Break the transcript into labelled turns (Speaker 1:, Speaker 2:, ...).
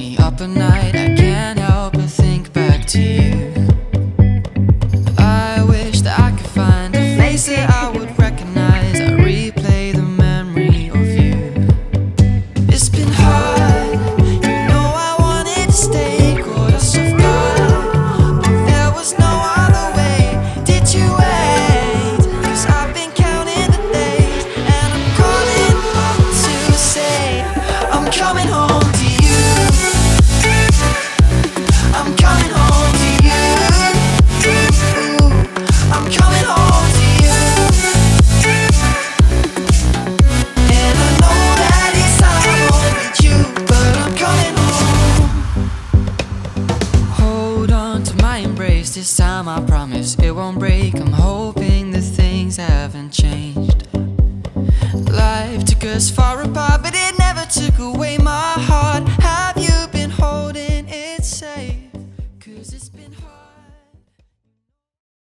Speaker 1: me up at night, I can't help but think back to you. I wish that I could find a face that I would recognize. I replay the memory of you. It's been hard, you know I wanted to stay, caught us off guard, but there was no other way. Did you wait? 'Cause I've been counting the days, and I'm calling up to say I'm coming home to you. I'm coming home to you. I'm coming home to you. And I know that it's time overdue, but I'm coming home. Hold on to my embrace, this time I promise it won't break. I'm hoping that things haven't changed. Life took us far apart, but it never took away my